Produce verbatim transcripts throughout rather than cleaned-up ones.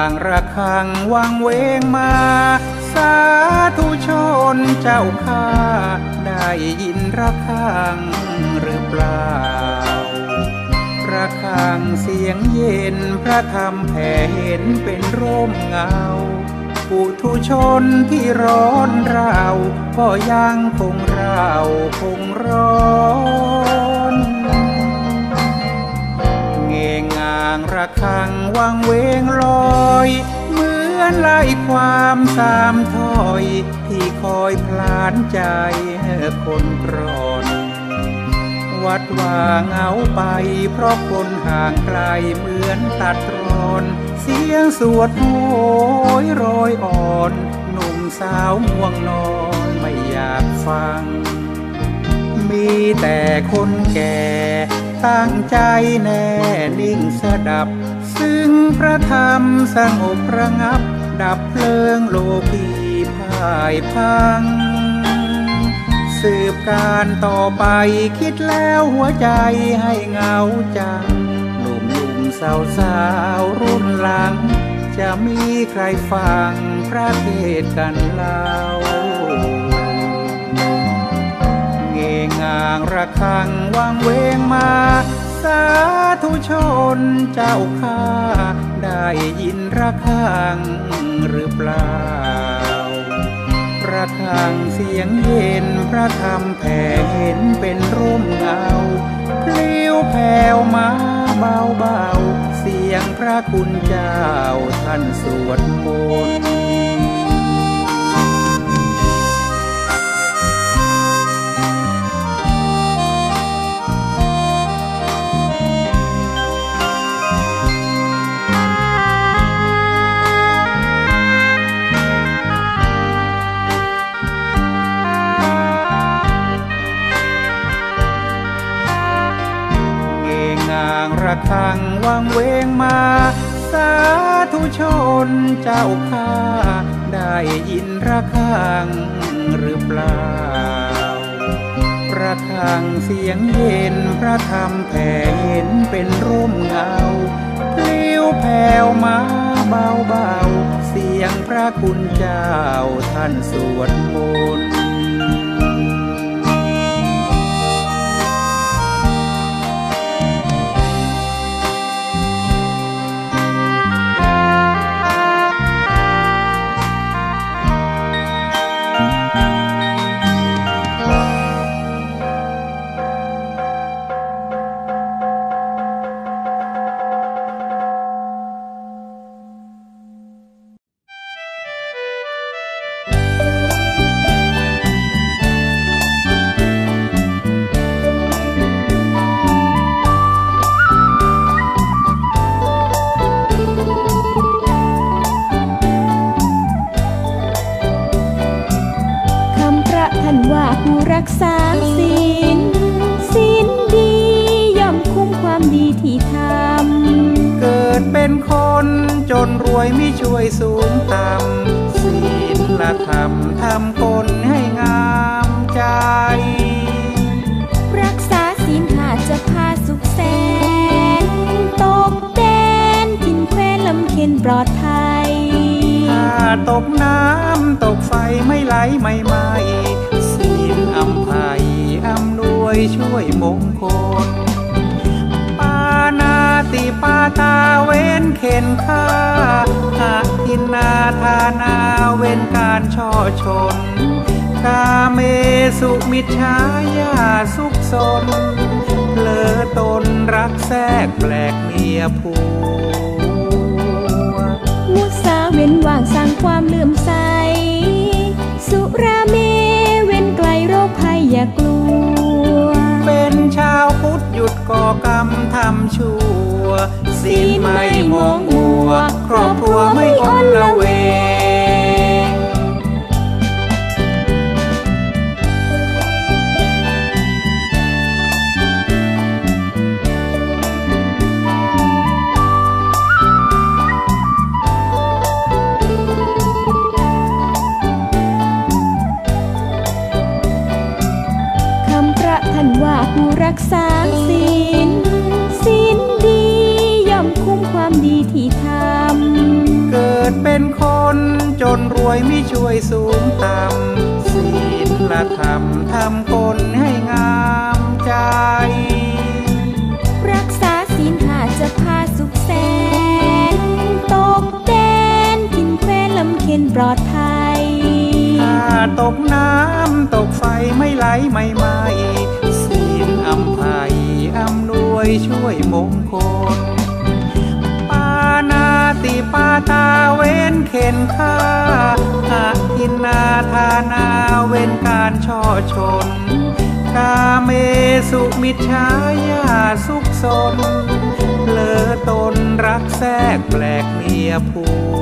างระฆังวังเวงมาสาธุชนเจ้าข้าได้ยินระฆังหรือเปล่าระฆังเสียงเย็นพระธรรมแผ่เห็นเป็นร่มเงาปุถุชนที่ร้อนราวก็ยังคงเราคงร้อนเงงางระฆังวังเวงลอยเหมือนไล่ความสามถอยที่คอยพลานใจคนกรอนวัดว่าเหงาไปเพราะคนห่างไกลเหมือนตัดรอนเสียงสวดโหยโรยอ่อนหนุ่มสาวง่วงนอนไม่อยากฟังมีแต่คนแก่ตั้งใจแน่นิ่งสดับซึ่งพระธรรมสงบระงับดับเพลิงโลกีพ่ายพังสืบการต่อไปคิดแล้วหัวใจให้เหงาจังหนุ่มหนุ่มสาวสาวรุ่นหลังจะมีใครฟังพระเทศกันเล่าเงงางระฆังวังเวงมาสาธุชนเจ้าข้าได้ยินระฆังหรือเปล่าระฆังเสียงเย็นพระธรรมแผ่เห็นเป็นร่มเงาพลิ้วแผ่วมาเบาเบาเสียงพระคุณเจ้าท่านสวดมนต์ระฆังวังเวงมาสาธุชนเจ้าข้าได้ยินระฆังหรือเปล่าระฆังเสียงเย็นพระธรรมแผ่เห็นเป็นร่มเงาพลิ้วแผ่วมาเบาเบาเสียงพระคุณเจ้าท่านสวดมนต์รักษาศีลศีลดีย่อมคุ้มความดีที่ทำเกิดเป็นคนจนรวยไม่ช่วยสูงต่ำศีลธรรมทำคนให้งามใจรักษาศีลขาดจะพาสุขแสนตกแดนกินแควนลำเค็ญปลอดภัยถ้าตกน้ำตกไฟไม่ไหลไม่ไหม้อำภัยอำนวยช่วยมงคลปานาติปาตาเว้นเข็นฆ่าหาทินนาทานาเว้นการช่อชนกาเมสุมิจฉาญาสุขสนเลอตนรักแทรกแปลกเมียผัวมุสาเว้นว่างสร้างความเลื่อมใสสุราเมไกลโรคภัยอย่ากลัวเป็นชาวพุทธหยุดก่อกรรมทำชั่วศีลไม่มองมัวครอบครัวไม่อ่อนละเวงผู้รักษาศีล ศีลดีย่อมคุ้มความดีที่ทำเกิวยไม่ช่วยสูงต่ำศีลธรรมทำคนให้งามใจรักษาศีลห้าจะพาสุขแสนตกแดนกินแควนลำเค็ญปลอดภัยถ้าตกน้ำตกไฟไม่ไหลไม่ไหม้ศีลอำไพอำนวยช่วยมงคลปานาติปาตาเว้นเข็นฆ่าอาทินนาทานาเว้นการช่อชนกาเมสุมิจฉาญาสุขสนเลอตนรักแทรกแปลกเมียผั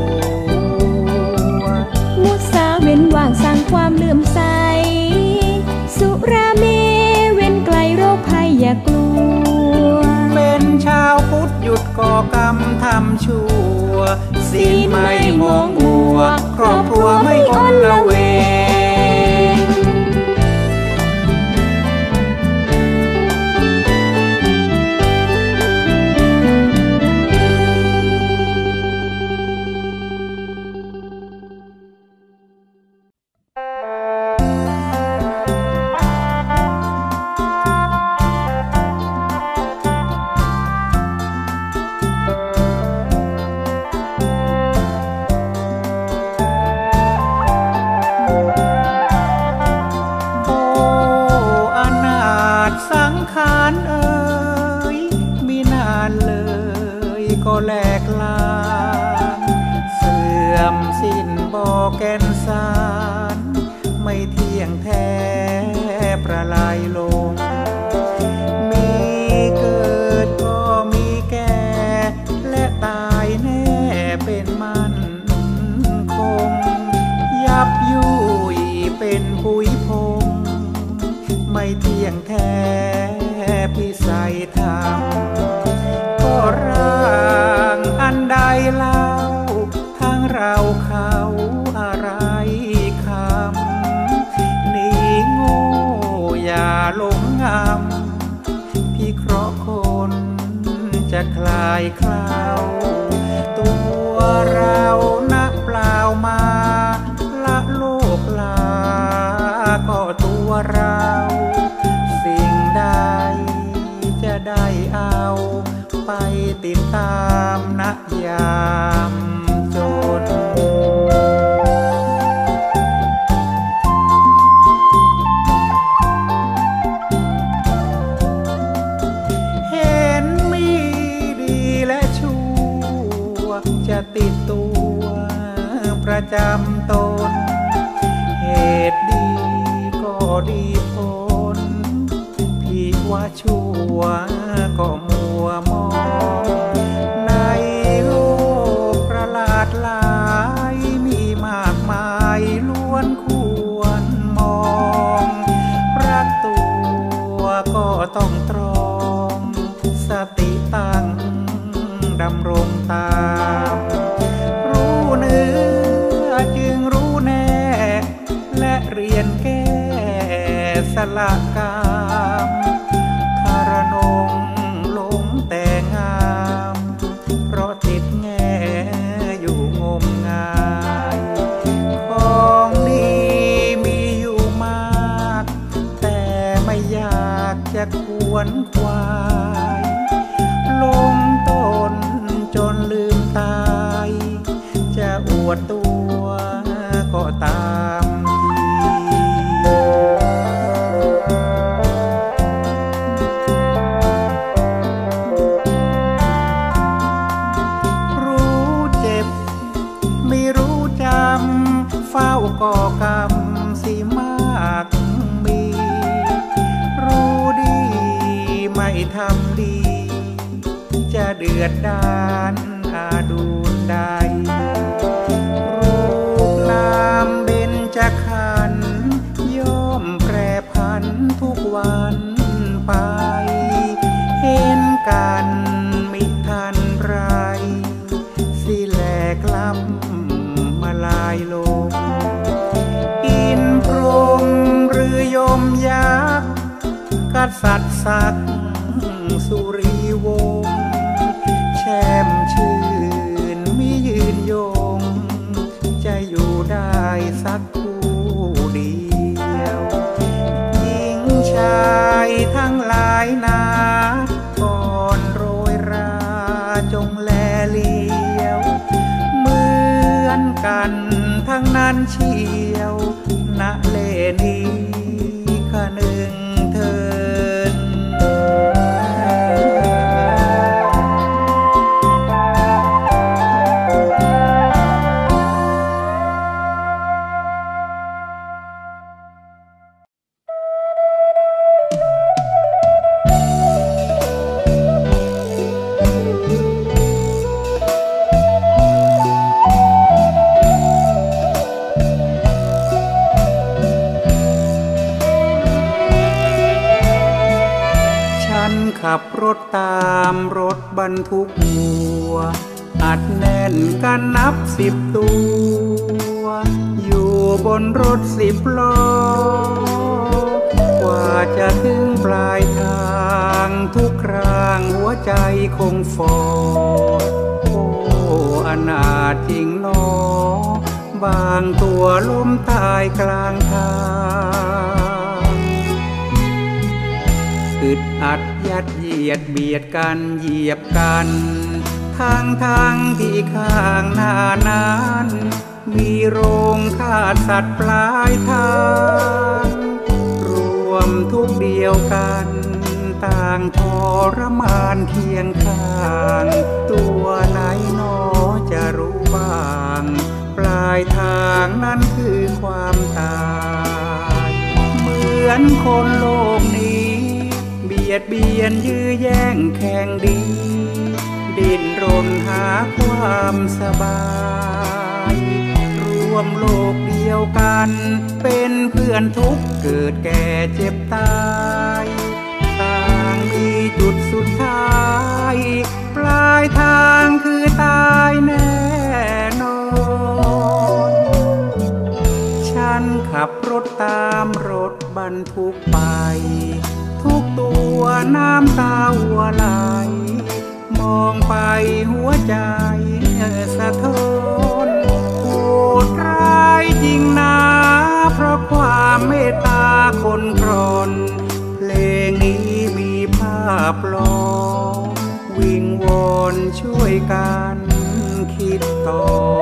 วมุสาเว้นว่างสร้างความเลื่อมใสสุราเมเว้นไกลโรคภัยอย่ากลัวเป็นชาวพุทธหยุดก่อกรรมทำชั่วศีลไม่มองบวกครอบครัวไม่อลละเวงแหลกลานเสื่อมสิ้นบ่แก่นสารไม่เที่ยงแท้ประลายลงมีเกิดก็มีแก่และตายแน่เป็นมันคงยับยุยเป็นผุยพงไม่เที่ยงแท้พิสัยธรรมก็ร่างอันใดเล่าทั้งเราเขาอะไรคำนี่โง่อย่าหลงงำพี่เคราะห์คนจะคลายคลาวตัวเรานักเปล่ามาละโลกลาก็ตัวเราสิ่งใดจะได้เอาไปติดตามนะยามจนเห็นมีดีและชั่วจะติดตัวประจำตนเหตุดีก็ดีผลพี่ว่าชั่วก็มัวมองในโลกประหลาดหลายมีมากมายล้วนควรมองรักตัวก็ต้องตรองสติตั้งดำรงตามรู้เนื้อจึงรู้แน่และเรียนแก้สละกามคารนงหลงแต่งามเพราะติดแง่อยู่งมงายของดีมีอยู่มากแต่ไม่อยากจะควรควายลงต้นจนลืมตายจะอวดตัวก็ตามเฝ้าก่อกรรมสิมากมีรู้ดีไม่ทำดีจะเดือดดาลอาดูลใดรูปนามเบญจขันธ์ย่อมแปรผันทุกวันไปเห็นกันมิทันไรสิแหลกล้ำมาลายลงอินพรหมหรือยมยักษ์กษัตริย์ศักดิ์สุรีวงศ์แช่มชื่นมียืนยงจะอยู่ได้กันทั้งนั้นเชียวณเลนี้ข้าหนึ่งเทินขับรถตามรถบรรทุกวัวอัดแน่นกันนับสิบตัวอยู่บนรถสิบล้อกว่าจะถึงปลายทางทุกครางหัวใจคงฟอโอ้อนาถจริงหนอบางตัวล้มตายกลางทางอึดอัดยัดเยียดเบียดกันเหยียบกันทางทางที่ข้างหน้านั้นมีโรงฆ่าสัตว์ปลายทางรวมทุกเดียวกันต่างทรมานเคียงข้างตัวไหนหนอจะรู้บ้างปลายทางนั้นคือความตายเหมือนคนโลกนี้เบียดเบียนยื้อแย่งแข่งดีดิ้นรนหาความสบายรวมโลกเดียวกันเป็นเพื่อนทุกข์เกิดแก่เจ็บตายต่างมีจุดสุดท้ายปลายทางคือตายแน่นอนฉันขับรถตามรถบรรทุกไปทุกตัวน้ำตาหัวไหลมองไปหัวใจสะท้อนโหดร้ายจริงนะเพราะความเมตตาคนกรอนเพลงนี้มีภาพหลอกวิงวอนช่วยกันคิดต่อ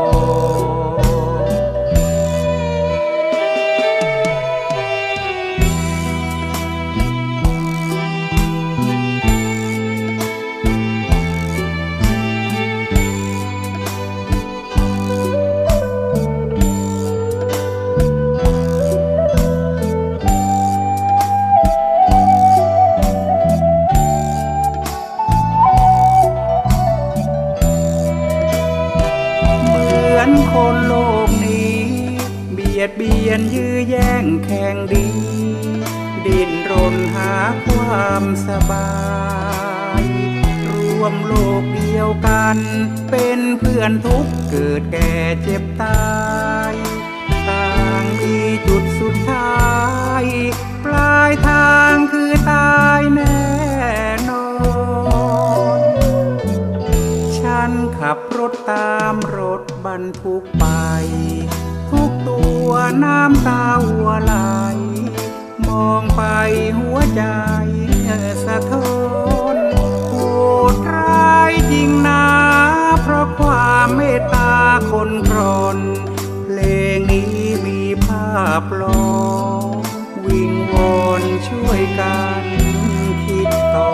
คนโลกนี้เบียดเบียนยื้อแย่งแข่งดีดิ้นรนหาความสบายรวมโลกเดียวกันเป็นเพื่อนทุกข์เกิดแก่เจ็บตายต่างมีจุดสุดท้ายปลายทางคือตายแน่นอนฉันขับรถตามรถบรรทุกไปทุกตัวน้ำตาหัวไหลมองไปหัวใจสะท้อนโหดร้ายจริงนะเพราะความเมตตาคนกรอนเพลงนี้มีภาพหลอกวิงวอนช่วยกันคิดต่อ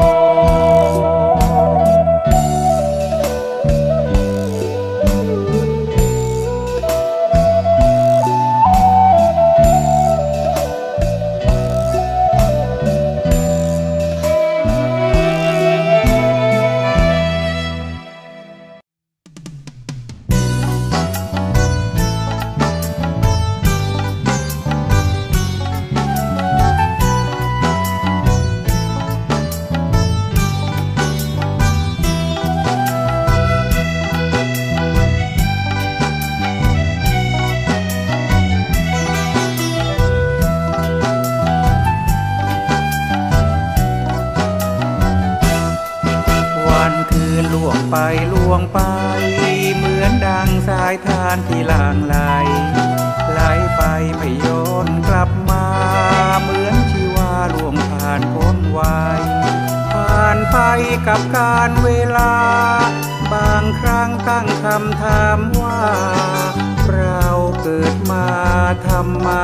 ไปล่วงไปเหมือนดังสายทานที่หลั่งไหลไหลไปไม่ย้อนกลับมาเหมือนชีวาล่วงผ่านพ้นวัยผ่านไปกับการเวลาบางครั้งตั้งคำถามว่าเราเกิดมาทำไม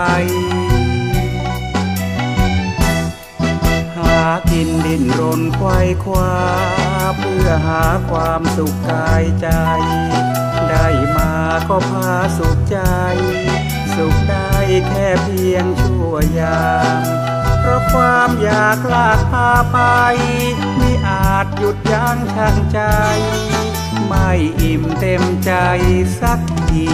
หากินดิ้นรนไขว่คว้าเพื่อหาความสุขกายใจได้มาก็พาสุขใจสุขได้แค่เพียงชั่วยามเพราะความอยากลากพาไปมิอาจหยุดยั้งชั่งใจไม่อิ่มเต็มใจสักที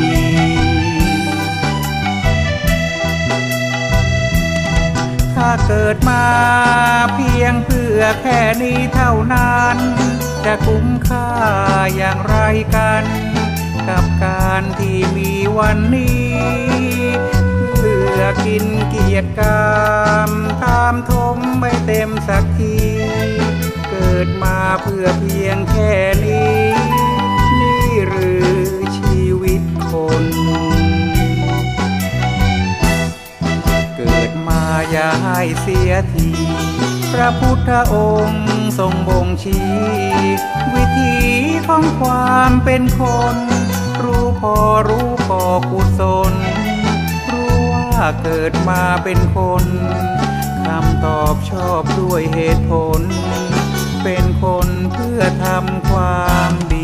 ถ้าเกิดมาเพียงเพื่อแค่นี้เท่านั้นจะคุ้มค่าอย่างไรกันกับการที่มีวันนี้เพื่อกินเกียรติกรรมตามทมไม่เต็มสักทีเกิดมาเพื่อเพียงแค่นี้นี่หรือชีวิตคนเกิดมาอย่าให้เสียทีพระพุทธองค์ทรงบ่งชี้วิถีของความเป็นคนรู้พอรู้พอกุศลรู้ว่าเกิดมาเป็นคนคำตอบชอบด้วยเหตุผลเป็นคนเพื่อทำความดี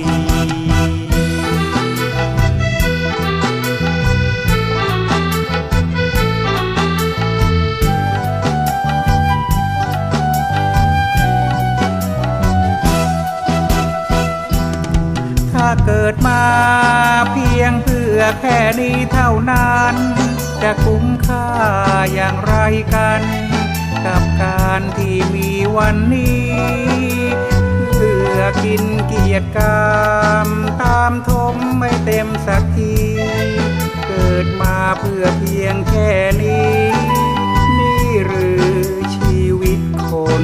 ถ้าเกิดมาเพียงเพื่อแค่นี้เท่านั้นจะคุ้มค่าอย่างไรกันกับการที่มีวันนี้เพื่อกินเกียรติกรรมตามทมไม่เต็มสักทีเกิดมาเพื่อเพียงแค่นี้นี่หรือชีวิตคน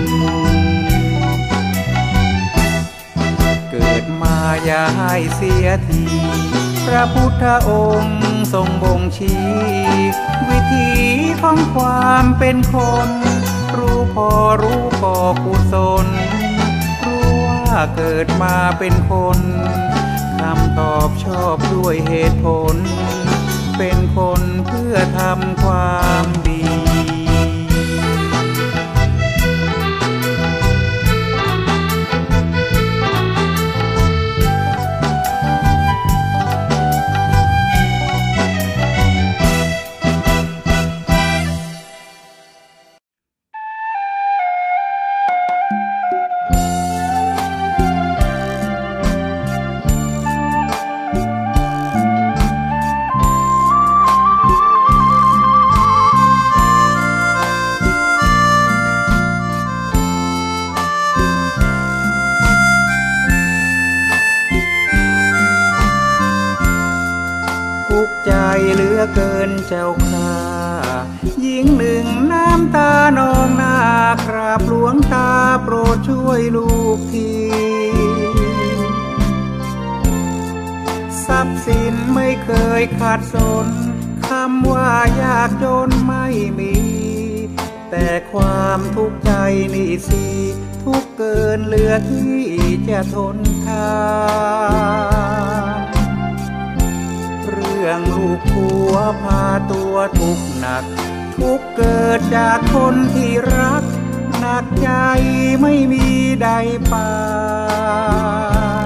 เกิดมาอย่าให้เสียทีพระพุทธองค์ทรงบ่งชี้วิถีของความเป็นคนรู้พอรู้พอกุศลรู้ว่าเกิดมาเป็นคนคำตอบชอบด้วยเหตุผลเป็นคนเพื่อทำความดีเหลือเกินเจ้าค่าหญิงหนึ่งน้ำตานองหน้ากราบหลวงตาโปรดช่วยลูกทีทรัพย์สินไม่เคยขาดสนคำว่ายากจนไม่มีแต่ความทุกข์ใจนี่สิทุกข์เกินเหลือที่จะทนทานเรื่องลูกผัวพาตัวทุกข์หนักทุกข์เกิดจากคนที่รักหนักใจไม่มีใดปาน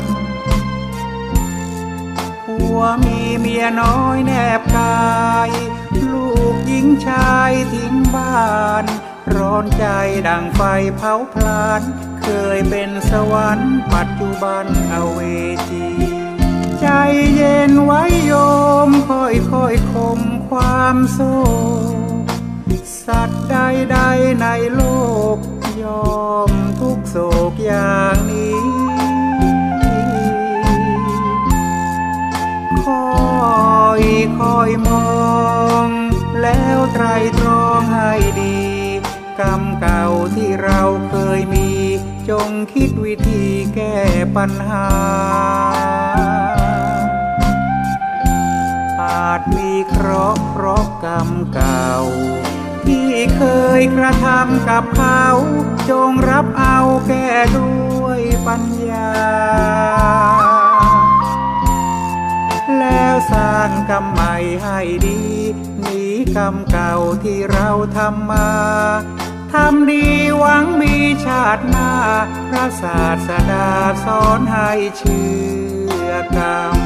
ผัวมีเมียน้อยแนบกายลูกหญิงชายทิ้งบ้านร้อนใจดังไฟเผาพลานเคยเป็นสวรรค์ปัจจุบันอเวจีใจเย็นไว้โยมค่อยค่อยคมความโศกสัตว์ใดๆในโลกยอมทุกโศกอย่างนี้ค่อยค่อยมองแล้วไตรตรองให้ดีกรรมเก่าที่เราเคยมีจงคิดวิธีแก้ปัญหาอาจมีเคราะห์เพราะกรรมเก่าที่เคยกระทำกับเขาจงรับเอาแก้ด้วยปัญญาแล้วสร้างกรรมใหม่ให้ดีหนีกรรมเก่าที่เราทำมาทำดีหวังมีชาติหน้าพระศาสดาสอนให้เชื่อกรรม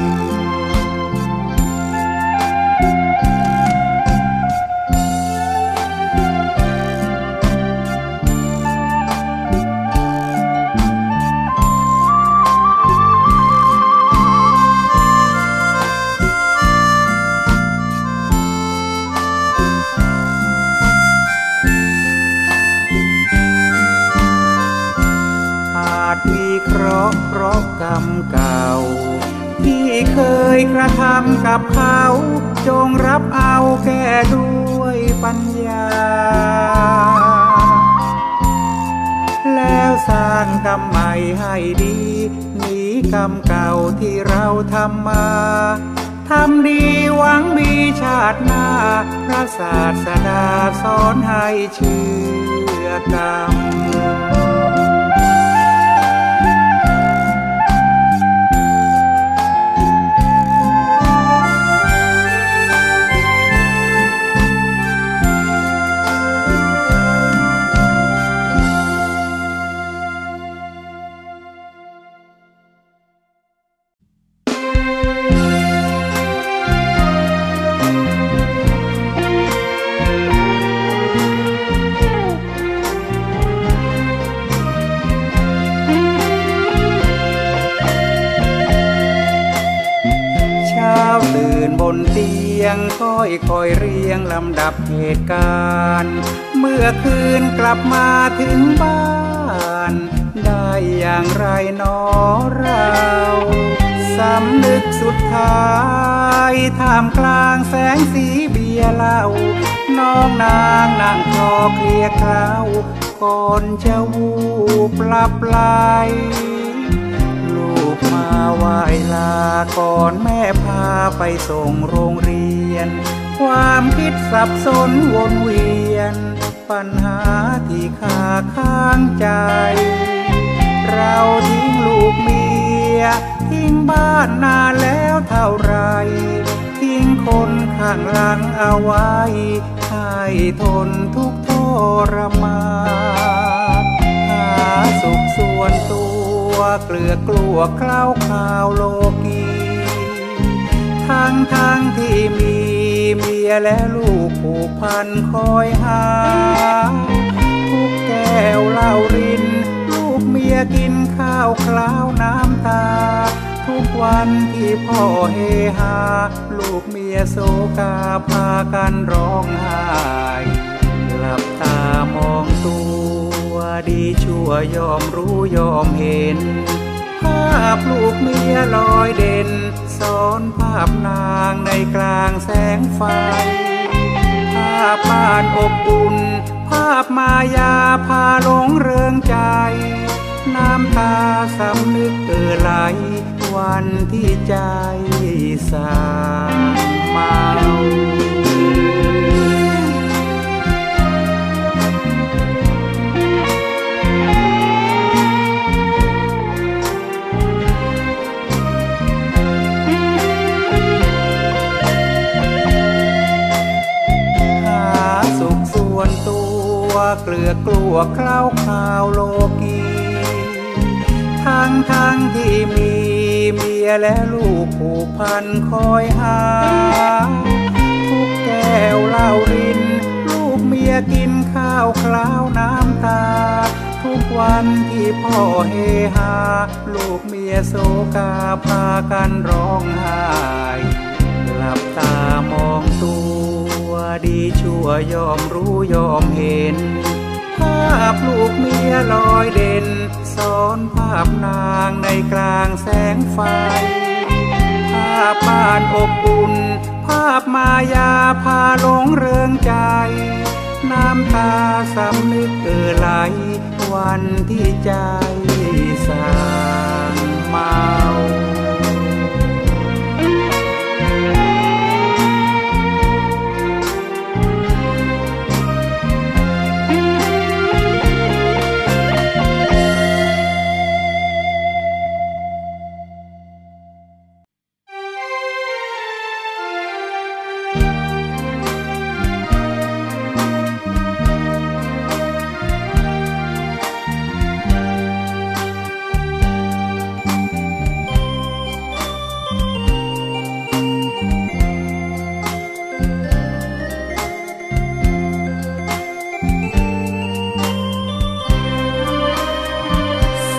มีเคราะห์เพราะกรรมเก่าที่เคยกระทำกับเขาจงรับเอาแก้ด้วยปัญญาแล้วสร้างกรรมใหม่ให้ดีหนีกรรมเก่าที่เราทำมาทำดีหวังมีชาติหน้าพระศาสดาสอนให้เชื่อกรรมตื่นบนเตียงค่อยค่อยเรียงลำดับเหตุการณ์เมื่อคืนกลับมาถึงบ้านได้อย่างไรหนอเราสำนึกสุดท้ายท่ามกลางแสงสีเบียร์เหล้าน้องนางนั่งคลอเคลียเคล้าก่อนจะวูบหลับไหลมาไหว้ลาก่อนแม่พาไปส่งโรงเรียนความคิดสับสนวนเวียนปัญหาที่คาข้างใจเราทิ้งลูกเมียทิ้งบ้านนานแล้วเท่าไรทิ้งคนข้างหลังเอาไว้ให้ทนทุกข์ทรมานหาสุขส่วนตัวเกลือกลัวคล้าวข่าวโลกีทั้งทั้งที่มีเมียและลูกผูกพันคอยหาทุกแก้วเหล้ารินลูกเมียกินข้าวคล้าวน้ำตาทุกวันที่พ่อเฮฮาลูกเมียโศกาพากันร้องไห้หลับตามองตัวดีชั่วยอมรู้ยอมเห็นภาพลูกเมียลอยเด่นซ้อนภาพนางในกลางแสงไฟภาพบ้านอบอุ่นภาพมายาพาหลงเริงใจน้ำตาสำนึกเอ่อไหลวันที่ใจสางเมาเกลือกลัวคล้าวข่าวโลกีทั้งทั้งที่มีเมียและลูกผูกพันคอยหาทุกแก้วเหล้ารินลูกเมียกินข้าวคล้าวน้ำตาทุกวันที่พ่อเฮฮาลูกเมียโศกาพากันร้องไห้หลับตามองตัวดีชั่วยอมรู้ยอมเห็นภาพลูกเมียลอยเด่นซ้อนภาพนางในกลางแสงไฟภาพบ้านอบอุ่นภาพมายาพาหลงเริงใจน้ำตาสำนึกเอ่อไหลวันที่ใจสางเมา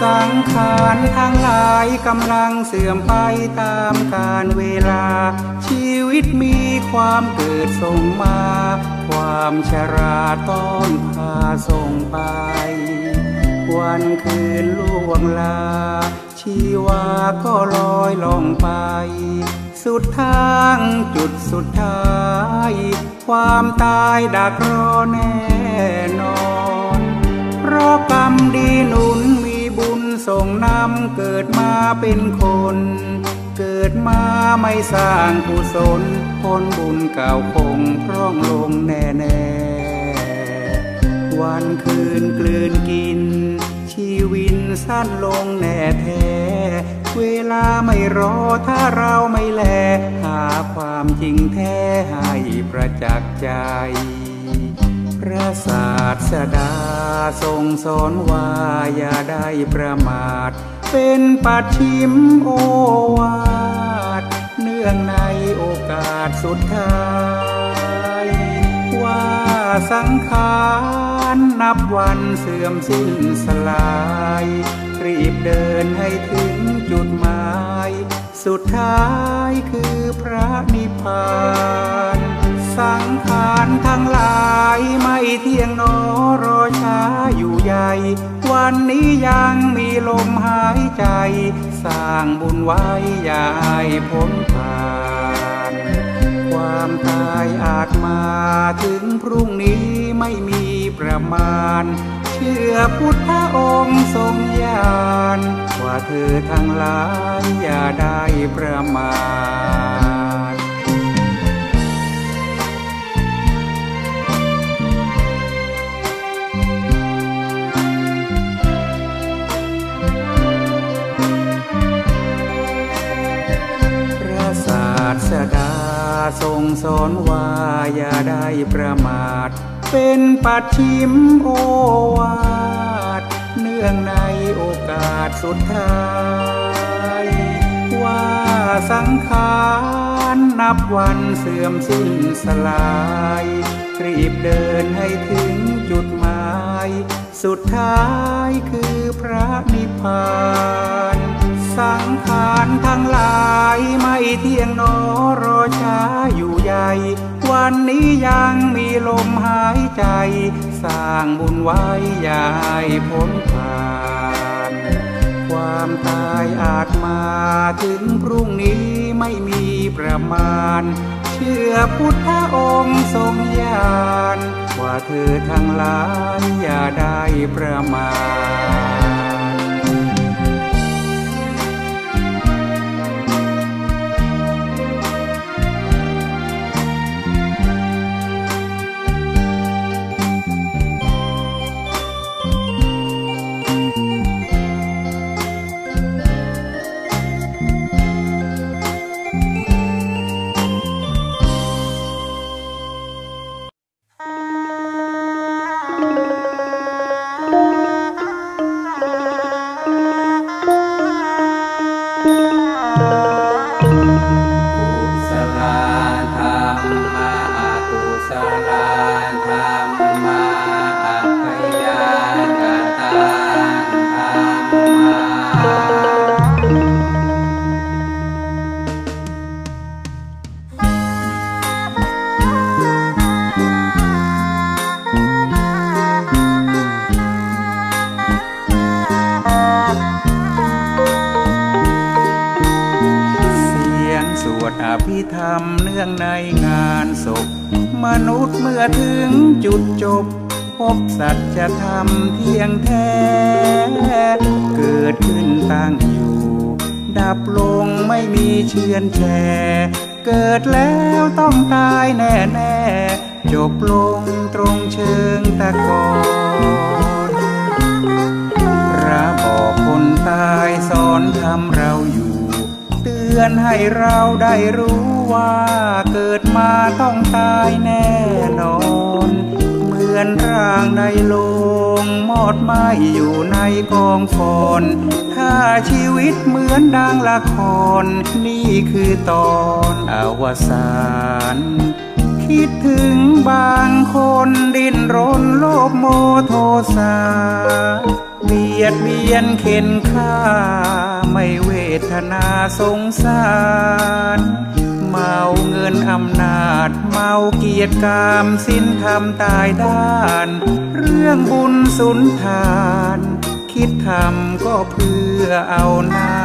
สังขารทั้งหลายกำลังเสื่อมไปตามกาลเวลาชีวิตมีความเกิดส่งมาความชราต้อนพาส่งไปวันคืนล่วงลาชีวาก็ลอยล่องไปสุดทางจุดสุดท้ายความตายดักรอแน่นอนเพราะกรรมดีหนุนมีบุญส่งนำเกิดมาเป็นคนเกิดมาไม่สร้างกุศลผลบุญเก่าคงพร่องลงแน่แน่วันคืนกลืนกินชีวิตสั้นลงแน่แท้เวลาไม่รอถ้าเราไม่แลหาความจริงแท้ให้ประจักษ์ใจพระศาสดาทรงสอนว่าอย่าได้ประมาทเป็นปัจฉิมโอวาทเนื่องในโอกาสสุดท้ายว่าสังขารนับวันเสื่อมสิ้นสลายรีบเดินให้ถึงจุดหมายสุดท้ายคือพระนิพพานสังขารทั้งหลายไม่เที่ยงหนอรอช้าอยู่ใหญ่วันนี้ยังมีลมหายใจสร้างบุญไว้อย่าให้พ้นผ่านความตายอาจมาถึงพรุ่งนี้ไม่มีประมาณเชื่อพุทธองค์ทรงญาณว่าเธอทั้งหลายอย่าได้ประมาทพระศาสดาทรงสอนว่าอย่าได้ประมาทเป็นปัจฉิมโอวาทเนื่องในโอกาสสุดท้ายว่าสังขารนับวันเสื่อมสิ้นสลายรีบเดินให้ถึงจุดหมายสุดท้ายคือพระนิพพานสังขารทั้งหลายไม่เที่ยงหนอรอช้าอยู่ใหญ่วันนี้ยังมีลมหายใจสร้างบุญไว้อย่าให้พ้นผ่านความตายอาจมาถึงพรุ่งนี้ไม่มีประมาณเชื่อพุทธองค์ทรงญาณว่าเธอทั้งหลายอย่าได้ประมาท ธรรมเนื่องในงานศพมนุษย์เมื่อถึงจุดจบพบสัจธรรมเที่ยงแท้เกิดขึ้นตั้งอยู่ดับลงไม่มีเชือนแชเกิดแล้วต้องตายแน่แน่จบลงตรงเชิงตะกอนพระบอกคนตายสอนทำเราอยู่เตือนให้เราได้รู้ว่าเกิดมาต้องตายแน่นอนเหมือนร่างในโลงมอดไหม้อยู่ในกองฟอนถ้าชีวิตเหมือนดังละครนี่คือตอนอวสานคิดถึงบางคนดิ้นรนโลภโมโทสะเวบียดเบียนเข็นฆ่าไม่เวทนาสงสารเมาเงินอำนาจเมาเกียรติกามสิ้นธรรมตายด้านเรื่องบุญสุนทานคิดทำก็เพื่อเอาหน้า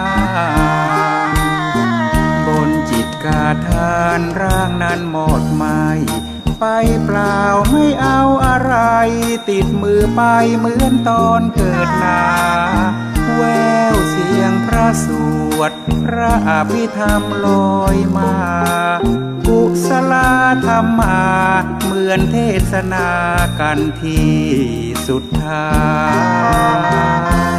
บนจิตกาทานร่างนั้นหมดไม่ไปเปล่าไม่เอาอะไรติดมือไปเหมือนตอนเกิดนาแววเสียงพระสวดพระอภิธรรมลอยมากุศลธรรมาเหมือนเทศนากันที่สุดท้าย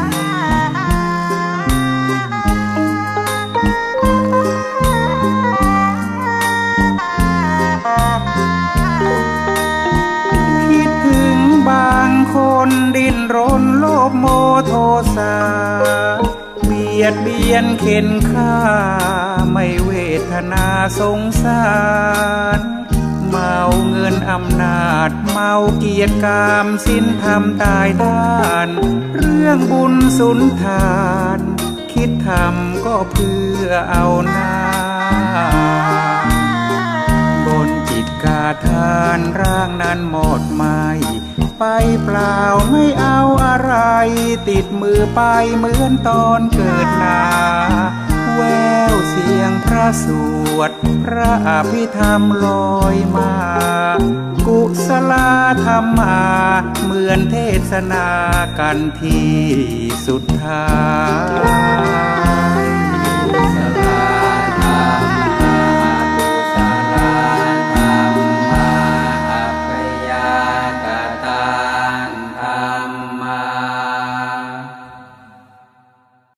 คิดถึงบางคนดิ้นรนโลภโมโทสาเบียดเบียนเข็นฆ่าไม่เวทนาสงสารเมาเงินอำนาจเมาเกียรติกามสิ้นธรรมตายด้านเรื่องบุญสุนทานคิดทำก็เพื่อเอาหน้าบนจิตกาทานร่างนั้นหมดไม่ไปเปล่าไม่เอาอะไรติดมือไปเหมือนตอนเกิดนาแววเสียงพระสวดพระอภิธรรมลอยมากุศลธรรมาเหมือนเทศนากันที่สุดท้าย